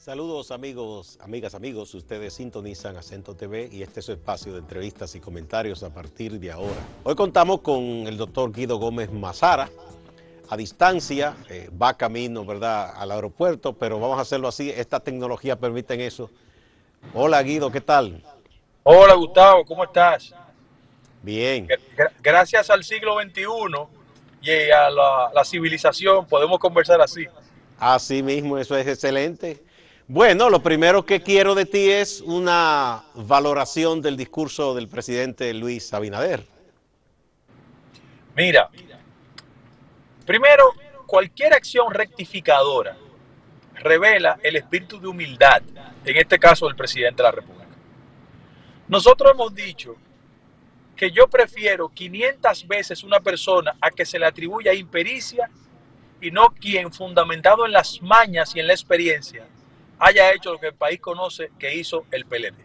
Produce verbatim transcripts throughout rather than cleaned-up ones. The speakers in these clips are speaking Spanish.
Saludos amigos, amigas, amigos, ustedes sintonizan Acento T V y este es su espacio de entrevistas y comentarios a partir de ahora. Hoy contamos con el doctor Guido Gómez Mazara, a distancia, eh, va camino, ¿verdad?, al aeropuerto, pero vamos a hacerlo así, esta tecnología permite eso. Hola Guido, ¿qué tal? Hola Gustavo, ¿cómo estás? Bien, Gra- Gracias al siglo veintiuno y a la, la civilización podemos conversar así. así mismo, eso es excelente. Bueno, lo primero que quiero de ti es una valoración del discurso del presidente Luis Abinader. Mira, primero, cualquier acción rectificadora revela el espíritu de humildad, en este caso del presidente de la República. Nosotros hemos dicho que yo prefiero quinientas veces una persona a que se le atribuya impericia y no quien, fundamentado en las mañas y en la experiencia, haya hecho lo que el país conoce que hizo el P L D.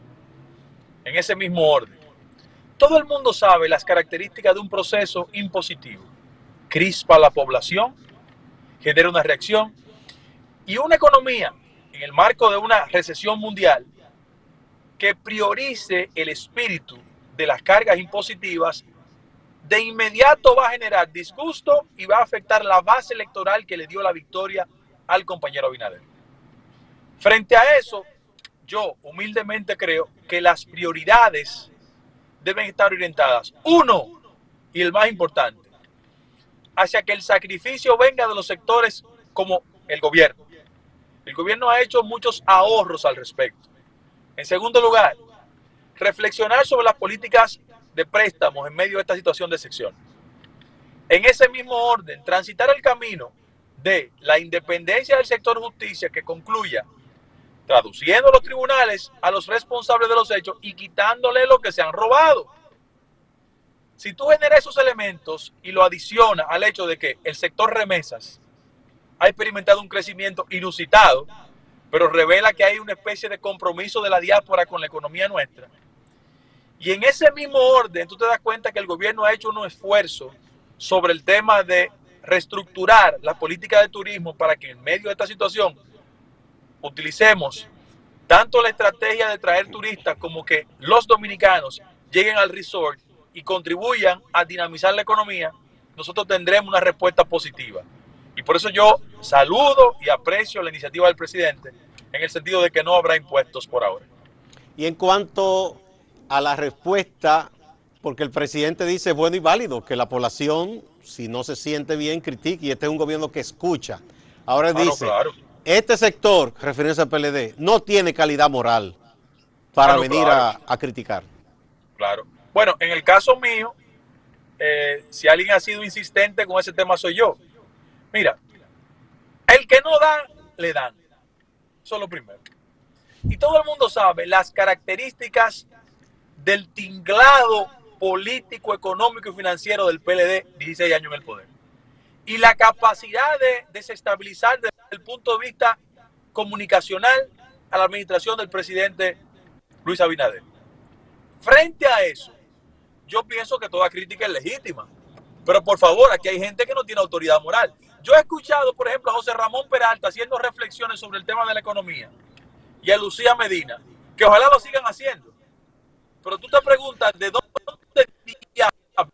En ese mismo orden. Todo el mundo sabe las características de un proceso impositivo. Crispa la población, genera una reacción y una economía en el marco de una recesión mundial que priorice el espíritu de las cargas impositivas, de inmediato va a generar disgusto y va a afectar la base electoral que le dio la victoria al compañero Abinader. Frente a eso, yo humildemente creo que las prioridades deben estar orientadas, uno, y el más importante, hacia que el sacrificio venga de los sectores como el gobierno. El gobierno ha hecho muchos ahorros al respecto. En segundo lugar, reflexionar sobre las políticas de préstamos en medio de esta situación de excepción. En ese mismo orden, transitar el camino de la independencia del sector justicia que concluya traduciendo los tribunales a los responsables de los hechos y quitándole lo que se han robado. Si tú generas esos elementos y lo adicionas al hecho de que el sector remesas ha experimentado un crecimiento inusitado, pero revela que hay una especie de compromiso de la diáspora con la economía nuestra, y en ese mismo orden tú te das cuenta que el gobierno ha hecho un esfuerzo sobre el tema de reestructurar la política de turismo para que en medio de esta situación utilicemos tanto la estrategia de traer turistas como que los dominicanos lleguen al resort y contribuyan a dinamizar la economía, nosotros tendremos una respuesta positiva. Y por eso yo saludo y aprecio la iniciativa del presidente en el sentido de que no habrá impuestos por ahora. Y en cuanto a la respuesta, porque el presidente dice bueno y válido que la población, si no se siente bien, critique, y este es un gobierno que escucha. Ahora Ah, no, dice, claro. este sector, refiriéndose al P L D, no tiene calidad moral Ah, para no, venir claro. a, a criticar. Claro. Bueno, en el caso mío, eh, si alguien ha sido insistente con ese tema soy yo. Mira, el que no da, le dan. Eso es lo primero. Y todo el mundo sabe las características del tinglado político, económico y financiero del P L D, dieciséis años en el poder. Y la capacidad de desestabilizar desde el punto de vista comunicacional a la administración del presidente Luis Abinader. Frente a eso, yo pienso que toda crítica es legítima. Pero por favor, aquí hay gente que no tiene autoridad moral. Yo he escuchado, por ejemplo, a José Ramón Peralta haciendo reflexiones sobre el tema de la economía y a Lucía Medina, que ojalá lo sigan haciendo. Pero tú te preguntas, ¿de dónde diablos?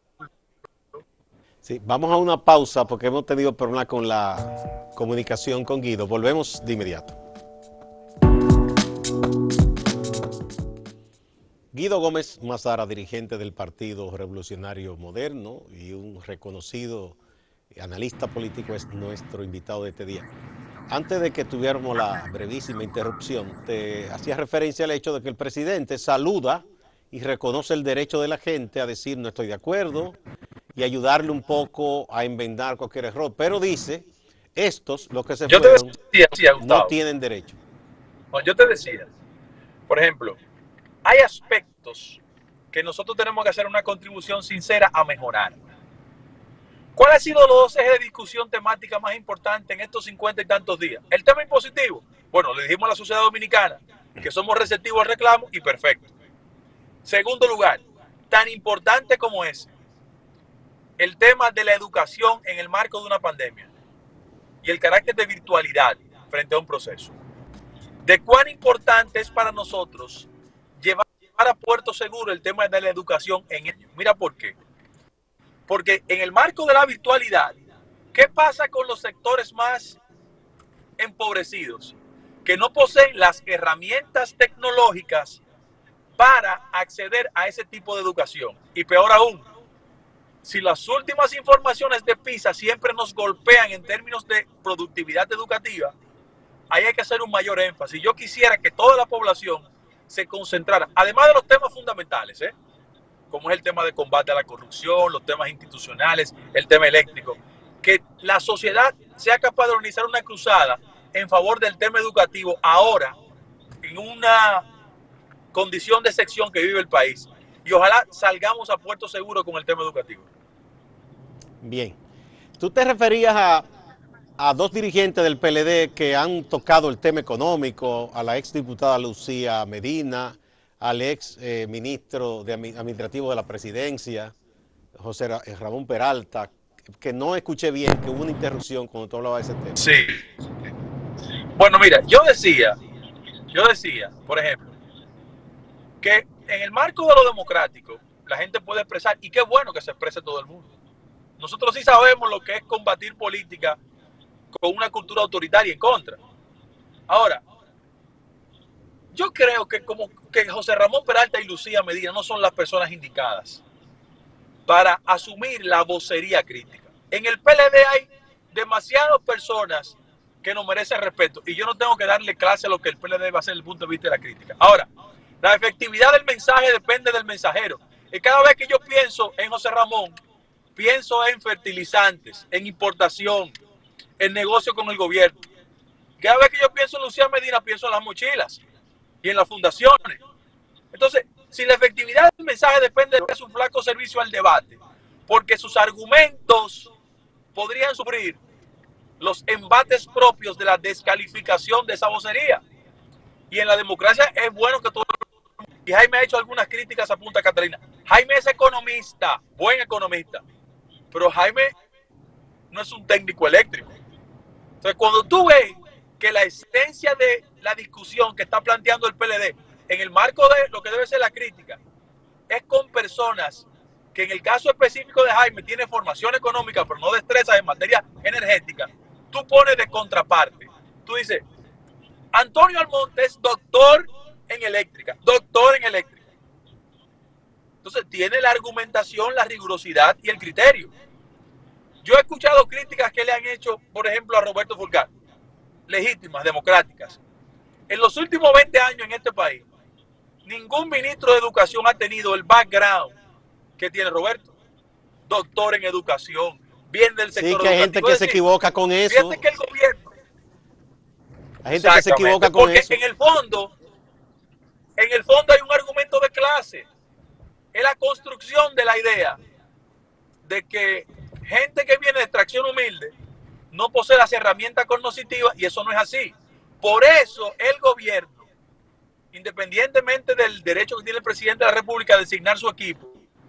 Sí, vamos a una pausa porque hemos tenido problemas con la comunicación con Guido. Volvemos de inmediato. Guido Gómez Mazara, dirigente del Partido Revolucionario Moderno y un reconocido analista político, es nuestro invitado de este día. Antes de que tuviéramos la brevísima interrupción, te hacía referencia al hecho de que el presidente saluda y reconoce el derecho de la gente a decir no estoy de acuerdo y ayudarle un poco a enmendar cualquier error, pero dice, estos, los que se Yo te fueron, decía, decía no Gustavo, tienen derecho. no, yo te decía, por ejemplo, hay aspectos que nosotros tenemos que hacer una contribución sincera a mejorar. ¿Cuál ha sido los dos ejes de discusión temática más importantes en estos cincuenta y tantos días? El tema impositivo. Bueno, le dijimos a la sociedad dominicana que somos receptivos al reclamo y perfecto. Segundo lugar, tan importante como es el tema de la educación en el marco de una pandemia y el carácter de virtualidad frente a un proceso. de cuán importante es para nosotros llevar, llevar a puerto seguro el tema de la educación en ellos. Mira por qué. Porque en el marco de la virtualidad, ¿qué pasa con los sectores más empobrecidos? Que no poseen las herramientas tecnológicas para acceder a ese tipo de educación. Y peor aún, si las últimas informaciones de PISA siempre nos golpean en términos de productividad educativa, ahí hay que hacer un mayor énfasis. Yo quisiera que toda la población se concentrara, además de los temas fundamentales, ¿eh? como es el tema de combate a la corrupción, los temas institucionales, el tema eléctrico, que la sociedad sea capaz de organizar una cruzada en favor del tema educativo ahora, en una condición de excepción que vive el país. Y ojalá salgamos a puerto seguro con el tema educativo. Bien. Tú te referías a, a dos dirigentes del P L D que han tocado el tema económico, a la exdiputada Lucía Medina, al ex eh, ministro de administrativo de la presidencia, José Ramón Peralta, que no escuché bien, que hubo una interrupción cuando tú hablabas de ese tema. Sí. Bueno, mira, yo decía, yo decía, por ejemplo, que en el marco de lo democrático, la gente puede expresar, y qué bueno que se exprese todo el mundo. Nosotros sí sabemos lo que es combatir política con una cultura autoritaria en contra. Ahora, yo creo que como que José Ramón Peralta y Lucía Medina no son las personas indicadas para asumir la vocería crítica. En el P L D hay demasiadas personas que nos merecen respeto y yo no tengo que darle clase a lo que el P L D va a hacer desde el punto de vista de la crítica. Ahora, la efectividad del mensaje depende del mensajero. Y cada vez que yo pienso en José Ramón, pienso en fertilizantes, en importación, en negocio con el gobierno. Cada vez que yo pienso en Lucía Medina, pienso en las mochilas y en las fundaciones. Entonces, si la efectividad del mensaje depende de su flaco servicio al debate, porque sus argumentos podrían sufrir los embates propios de la descalificación de esa vocería. Y en la democracia es bueno que todo... Y Jaime ha hecho algunas críticas a Punta Catalina. Jaime es economista, buen economista, pero Jaime no es un técnico eléctrico. Entonces, cuando tú ves que la esencia de la discusión que está planteando el P L D en el marco de lo que debe ser la crítica es con personas que en el caso específico de Jaime tiene formación económica pero no destrezas en materia energética, tú pones de contraparte. Tú dices, Antonio Almonte es doctor en eléctrica, doctor en eléctrica. Entonces tiene la argumentación, la rigurosidad y el criterio. Yo he escuchado críticas que le han hecho, por ejemplo, a Roberto Fulcar, legítimas, democráticas. En los últimos veinte años en este país, ningún ministro de educación ha tenido el background que tiene Roberto. Doctor en educación, bien del sector educativo. Sí, que hay gente que se equivoca con eso. Fíjate que el gobierno... Hay gente que se equivoca con porque eso. Porque en el fondo, en el fondo hay un argumento de clase. Es la construcción de la idea de que gente que viene de extracción humilde no posee las herramientas cognitivas y eso no es así. Por eso el gobierno, independientemente del derecho que tiene el presidente de la República a designar su equipo,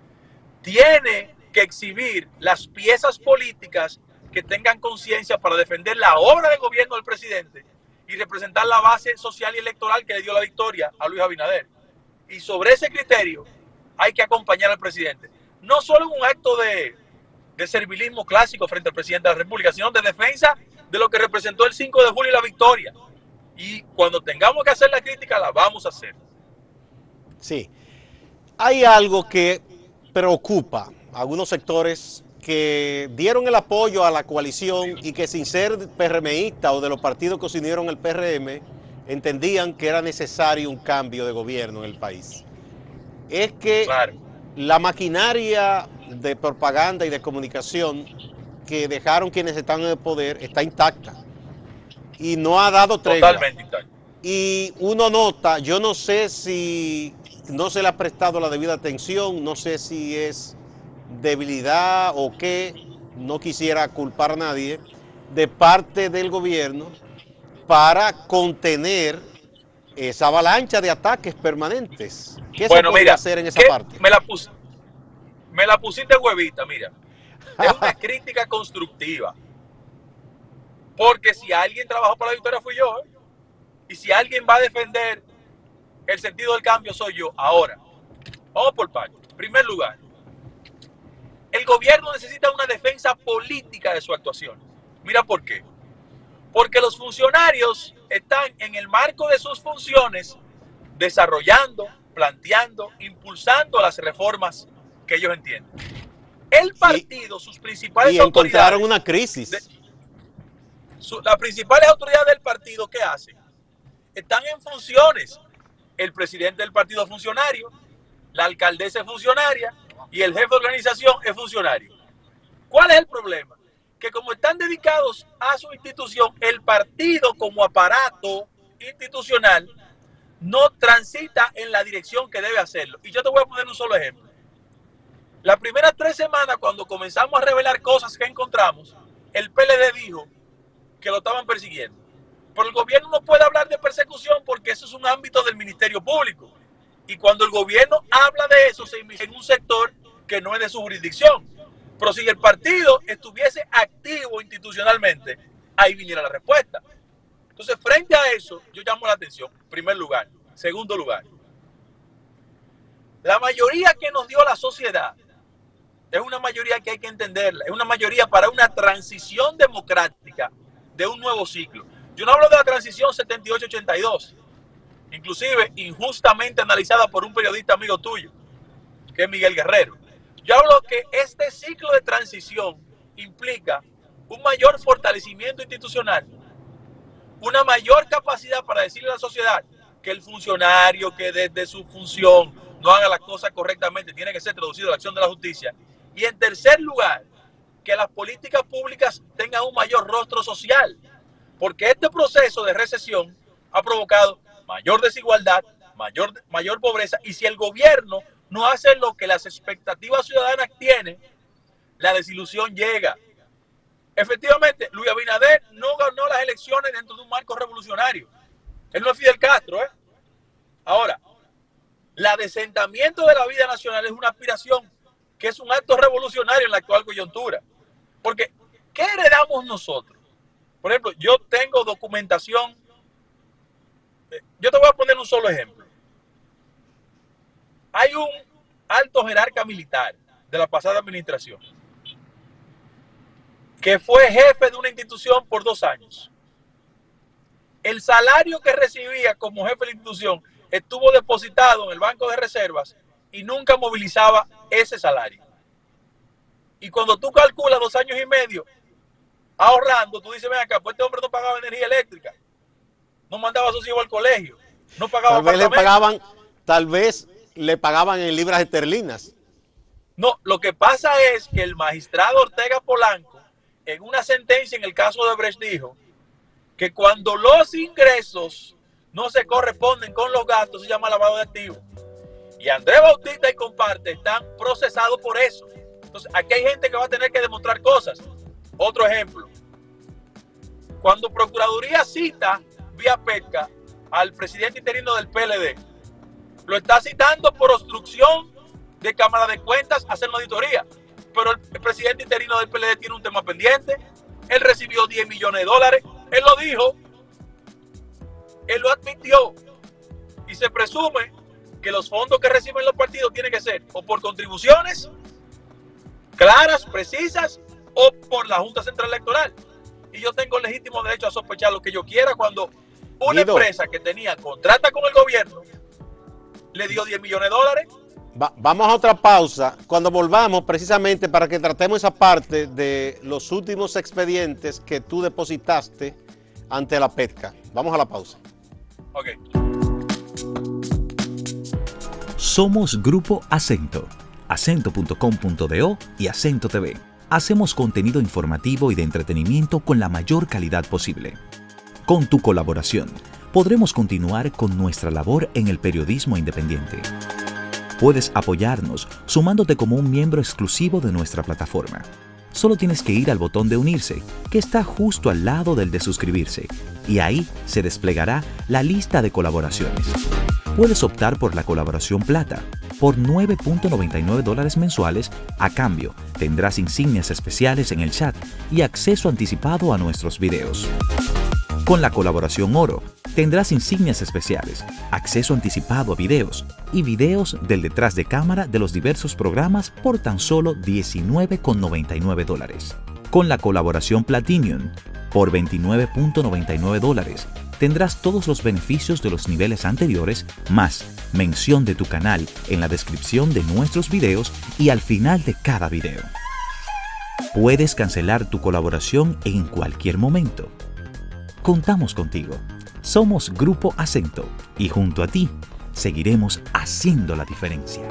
tiene que exhibir las piezas políticas que tengan conciencia para defender la obra de gobierno del presidente y representar la base social y electoral que le dio la victoria a Luis Abinader. Y sobre ese criterio hay que acompañar al presidente. No solo en un acto de, de servilismo clásico frente al presidente de la República, sino de defensa de lo que representó el cinco de julio y la victoria. Y cuando tengamos que hacer la crítica, la vamos a hacer. Sí. Hay algo que preocupa a algunos sectores que dieron el apoyo a la coalición y que sin ser PRMista o de los partidos que se unieron al P R M, entendían que era necesario un cambio de gobierno en el país. Es que claro, la maquinaria de propaganda y de comunicación que dejaron quienes están en el poder está intacta y no ha dado tregua. Totalmente intacta. Y uno nota, yo no sé si no se le ha prestado la debida atención, no sé si es debilidad o qué, no quisiera culpar a nadie, de parte del gobierno para contener esa avalancha de ataques permanentes. ¿Qué bueno, se puede mira, hacer en esa ¿qué? parte? Me la, pus, me la pusiste huevita, mira. Es una crítica constructiva. Porque si alguien trabajó para la victoria fui yo, ¿eh? y si alguien va a defender el sentido del cambio soy yo. Ahora, vamos por partes. En primer lugar, el gobierno necesita una defensa política de su actuación. Mira por qué. Porque los funcionarios están en el marco de sus funciones desarrollando, planteando, impulsando las reformas que ellos entienden. El partido, sus principales y autoridades... encontraron una crisis. De, su, las principales autoridades del partido, ¿qué hacen? Están en funciones. El presidente del partido es funcionario, la alcaldesa es funcionaria y el jefe de organización es funcionario. ¿Cuál es el problema? Que como están dedicados a su institución, el partido como aparato institucional no transita en la dirección que debe hacerlo. Y yo te voy a poner un solo ejemplo. Las primeras tres semanas, cuando comenzamos a revelar cosas que encontramos, el P L D dijo que lo estaban persiguiendo. Pero el gobierno no puede hablar de persecución porque eso es un ámbito del Ministerio Público. Y cuando el gobierno habla de eso, se inicia en un sector que no es de su jurisdicción. Pero si el partido estuviese activo institucionalmente, ahí viniera la respuesta. Entonces, frente a eso, yo llamo la atención, en primer lugar. Segundo lugar, la mayoría que nos dio la sociedad es una mayoría que hay que entenderla. Es una mayoría para una transición democrática de un nuevo ciclo. Yo no hablo de la transición setenta y ocho ochenta y dos, inclusive injustamente analizada por un periodista amigo tuyo, que es Miguel Guerrero. Yo hablo que este ciclo de transición implica un mayor fortalecimiento institucional, una mayor capacidad para decirle a la sociedad que el funcionario que desde su función no haga las cosas correctamente tiene que ser traducido a la acción de la justicia. Y en tercer lugar, que las políticas públicas tengan un mayor rostro social, porque este proceso de recesión ha provocado mayor desigualdad, mayor, mayor pobreza, y si el gobierno no hace lo que las expectativas ciudadanas tienen, la desilusión llega. Efectivamente, Luis Abinader no ganó las elecciones dentro de un marco revolucionario. Él no es Fidel Castro, ¿eh? Ahora, el adesentamiento de la vida nacional es una aspiración que es un acto revolucionario en la actual coyuntura. Porque, ¿qué heredamos nosotros? Por ejemplo, yo tengo documentación. Yo te voy a poner un solo ejemplo. Hay un alto jerarca militar de la pasada administración que fue jefe de una institución por dos años. El salario que recibía como jefe de la institución estuvo depositado en el Banco de Reservas y nunca movilizaba ese salario. Y cuando tú calculas dos años y medio ahorrando, tú dices, ven acá, pues este hombre no pagaba energía eléctrica, no mandaba a sus hijos al colegio, no pagaba tal vez le pagaban, tal vez le pagaban en libras esterlinas. No, lo que pasa es que el magistrado Ortega Polanco, en una sentencia en el caso de Brecht, dijo que cuando los ingresos no se corresponden con los gastos, se llama lavado de activos. Y Andrés Bautista y comparte están procesados por eso. Entonces, aquí hay gente que va a tener que demostrar cosas. Otro ejemplo. Cuando Procuraduría cita vía pesca al presidente interino del P L D, lo está citando por obstrucción de Cámara de Cuentas a hacer una auditoría. Pero el, el presidente interino del P L D tiene un tema pendiente. Él recibió diez millones de dólares. Él lo dijo. Él lo admitió. Y se presume que los fondos que reciben los partidos tienen que ser o por contribuciones claras, precisas, o por la Junta Central Electoral. Y yo tengo legítimo derecho a sospechar lo que yo quiera cuando una Guido, empresa que tenía contrata con el gobierno le dio diez millones de dólares. Va, vamos a otra pausa. Cuando volvamos, precisamente para que tratemos esa parte de los últimos expedientes que tú depositaste ante la pesca. Vamos a la pausa. Ok. Somos Grupo Acento, acento punto com punto do y Acento T V. Hacemos contenido informativo y de entretenimiento con la mayor calidad posible. Con tu colaboración, podremos continuar con nuestra labor en el periodismo independiente. Puedes apoyarnos sumándote como un miembro exclusivo de nuestra plataforma. Solo tienes que ir al botón de unirse, que está justo al lado del de suscribirse, y ahí se desplegará la lista de colaboraciones. Puedes optar por la colaboración plata. Por nueve punto noventa y nueve dólares mensuales, a cambio, tendrás insignias especiales en el chat y acceso anticipado a nuestros videos. Con la colaboración oro, Tendrás insignias especiales, acceso anticipado a videos y videos del detrás de cámara de los diversos programas por tan solo diecinueve con noventa y nueve dólares. Con la colaboración Platinum, por veintinueve con noventa y nueve dólares, tendrás todos los beneficios de los niveles anteriores, más mención de tu canal en la descripción de nuestros videos y al final de cada video. Puedes cancelar tu colaboración en cualquier momento. Contamos contigo. Somos Grupo Acento y junto a ti seguiremos haciendo la diferencia.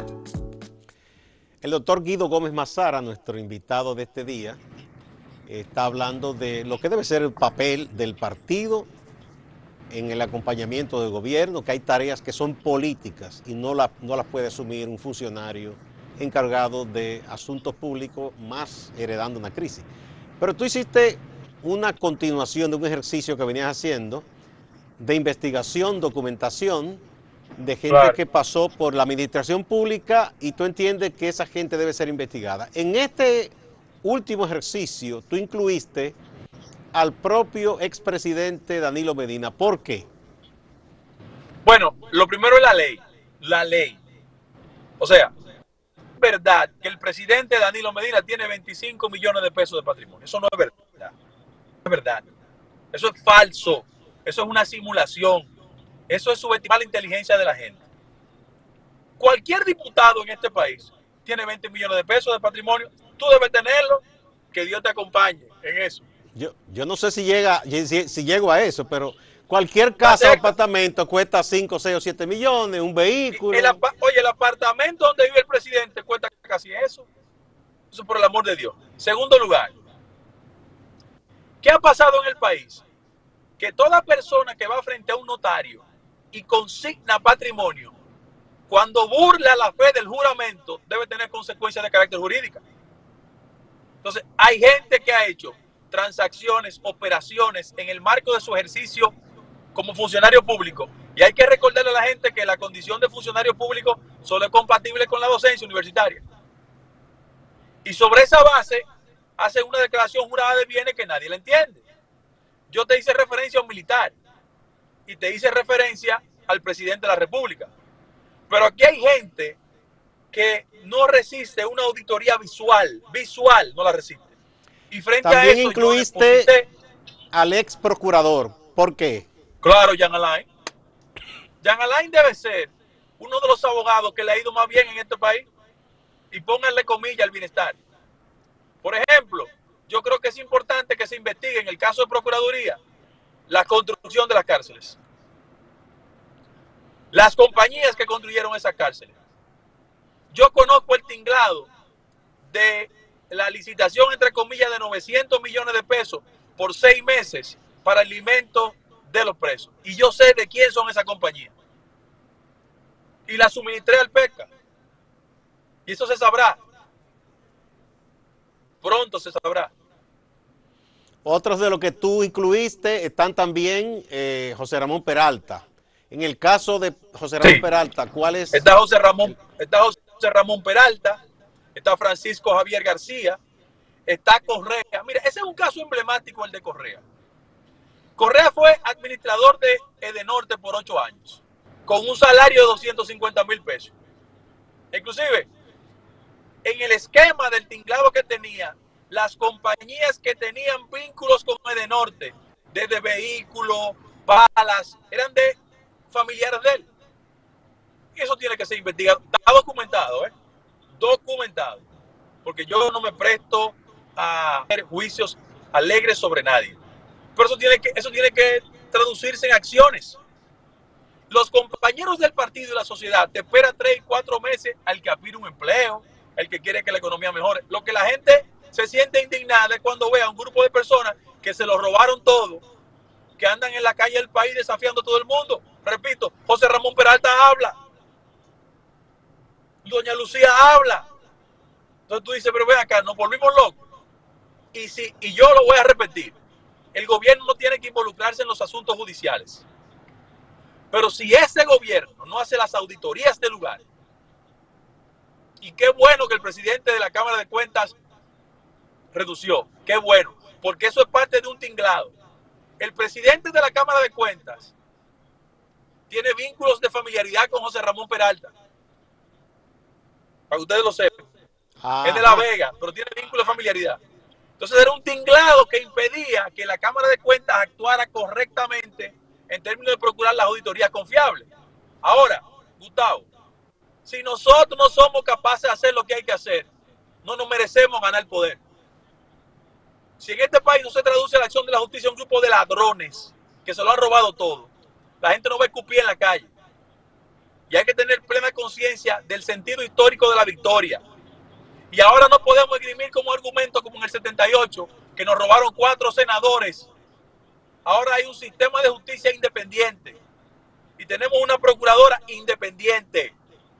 El doctor Guido Gómez Mazara, nuestro invitado de este día, está hablando de lo que debe ser el papel del partido en el acompañamiento del gobierno, que hay tareas que son políticas y no, la, no las puede asumir un funcionario encargado de asuntos públicos, más heredando una crisis. Pero tú hiciste una continuación de un ejercicio que venías haciendo de investigación, documentación de gente claro. que pasó por la administración pública y tú entiendes que esa gente debe ser investigada. En este último ejercicio tú incluiste al propio expresidente Danilo Medina. ¿Por qué? Bueno, lo primero es la ley. La ley. O sea, es verdad que el presidente Danilo Medina tiene veinticinco millones de pesos de patrimonio. Eso no es verdad. No es verdad. Eso es falso. Eso es una simulación. Eso es subestimar la inteligencia de la gente. Cualquier diputado en este país tiene veinte millones de pesos de patrimonio. Tú debes tenerlo. Que Dios te acompañe en eso. Yo, yo no sé si llega, si, si llego a eso, pero cualquier casa o apartamento cuesta cinco, seis o siete millones, un vehículo. El, oye, el apartamento donde vive el presidente cuesta casi eso. Eso por el amor de Dios. Segundo lugar, ¿qué ha pasado en el país? Que toda persona que va frente a un notario y consigna patrimonio, cuando burla la fe del juramento, debe tener consecuencias de carácter jurídica. Entonces, hay gente que ha hecho transacciones, operaciones en el marco de su ejercicio como funcionario público. Y hay que recordarle a la gente que la condición de funcionario público solo es compatible con la docencia universitaria. Y sobre esa base, hace una declaración jurada de bienes que nadie le entiende. Yo te hice referencia a un militar y te hice referencia al presidente de la República. Pero aquí hay gente que no resiste una auditoría visual, visual, no la resiste. Y frente También a eso incluiste deposité, al ex procurador. ¿Por qué? Claro, Jean Alain. Jean Alain debe ser uno de los abogados que le ha ido más bien en este país. Y pónganle comillas al bienestar. Por ejemplo, yo creo que es importante que se investigue en el caso de Procuraduría la construcción de las cárceles. Las compañías que construyeron esas cárceles. Yo conozco el tinglado de la licitación, entre comillas, de novecientos millones de pesos por seis meses para alimentos de los presos. Y yo sé de quién son esas compañías. Y las suministré al PECA. Y eso se sabrá. Pronto se sabrá. Otros de los que tú incluiste están también eh, José Ramón Peralta. En el caso de José Ramón sí. Peralta, ¿cuál es? Está José Ramón, está José Ramón Peralta, está Francisco Javier García, está Correa. Mira, ese es un caso emblemático, el de Correa. Correa fue administrador de Edenorte por ocho años, con un salario de doscientos cincuenta mil pesos. Inclusive, en el esquema del tinglado que tenía, las compañías que tenían vínculos con Edenorte, desde vehículos, balas, eran de familiares de él. Y eso tiene que ser investigado. Está documentado, ¿eh? Documentado. Porque yo no me presto a hacer juicios alegres sobre nadie. Pero eso tiene que, eso tiene que traducirse en acciones. Los compañeros del partido y la sociedad te esperan tres y cuatro meses al que aspira un empleo, el que quiere que la economía mejore. Lo que la gente se siente indignada es cuando ve a un grupo de personas que se lo robaron todo, que andan en la calle del país desafiando a todo el mundo. Repito, José Ramón Peralta habla. Doña Lucía habla. Entonces tú dices, pero ven acá, nos volvimos locos. Y, si, y yo lo voy a repetir. El gobierno no tiene que involucrarse en los asuntos judiciales. Pero si ese gobierno no hace las auditorías del lugar, y qué bueno que el presidente de la Cámara de Cuentas redució, qué bueno, porque eso es parte de un tinglado. El presidente de la Cámara de Cuentas tiene vínculos de familiaridad con José Ramón Peralta. Para que ustedes lo sepan. Ajá. Es de La Vega, pero tiene vínculos de familiaridad. Entonces era un tinglado que impedía que la Cámara de Cuentas actuara correctamente en términos de procurar las auditorías confiables. Ahora, Gustavo, si nosotros no somos capaces de hacer lo que hay que hacer, no nos merecemos ganar el poder. Si en este país no se traduce la acción de la justicia a un grupo de ladrones que se lo han robado todo, la gente no va a escupir en la calle. Y hay que tener plena conciencia del sentido histórico de la victoria. Y ahora no podemos esgrimir como argumento, como en el setenta y ocho, que nos robaron cuatro senadores. Ahora hay un sistema de justicia independiente. Y tenemos una procuradora independiente.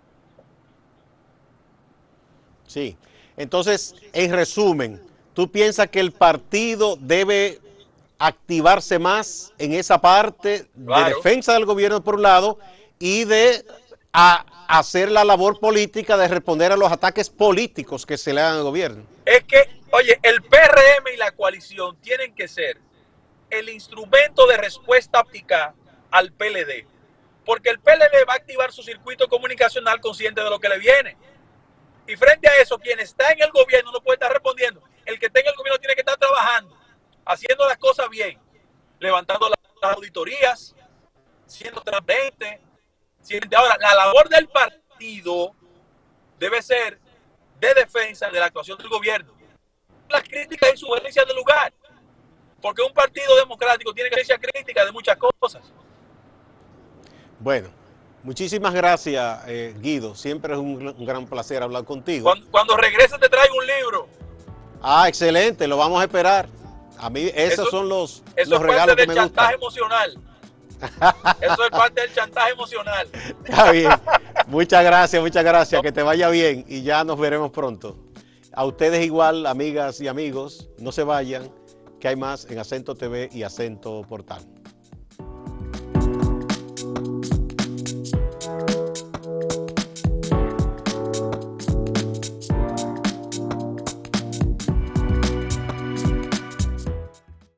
Sí. Entonces, en resumen, ¿tú piensas que el partido debe activarse más en esa parte claro. de defensa del gobierno por un lado y de a, hacer la labor política de responder a los ataques políticos que se le hagan al gobierno? Es que, oye, el P R M y la coalición tienen que ser el instrumento de respuesta óptica al P L D, porque el P L D va a activar su circuito comunicacional consciente de lo que le viene. Y frente a eso, quien está en el gobierno no puede estar respondiendo. El que está en el gobierno tiene que estar trabajando, haciendo las cosas bien, levantando las auditorías, siendo transparente. Ahora, la labor del partido debe ser de defensa de la actuación del gobierno. Las críticas y sugerencias del lugar. Porque un partido democrático tiene que ser crítica de muchas cosas. Bueno, muchísimas gracias, eh, Guido. Siempre es un, un gran placer hablar contigo. Cuando, cuando regreses te traigo un libro. Ah, excelente, lo vamos a esperar. A mí esos eso, son los, eso los regalos que me gustan. Eso es chantaje emocional. Eso es parte del chantaje emocional. Está bien. Muchas gracias, muchas gracias. Que te vaya bien y ya nos veremos pronto. A ustedes igual, amigas y amigos, no se vayan, que hay más en Acento T V y Acento Portal.